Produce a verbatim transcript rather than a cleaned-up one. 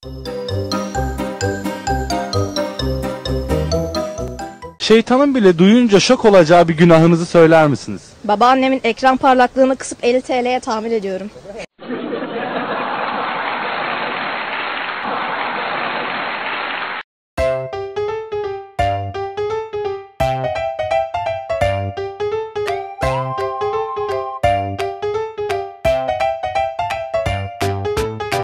Şeytanın bile duyunca şok olacağı bir günahınızı söyler misiniz? Babaannemin ekran parlaklığını kısıp elli T L'ye tahmin ediyorum.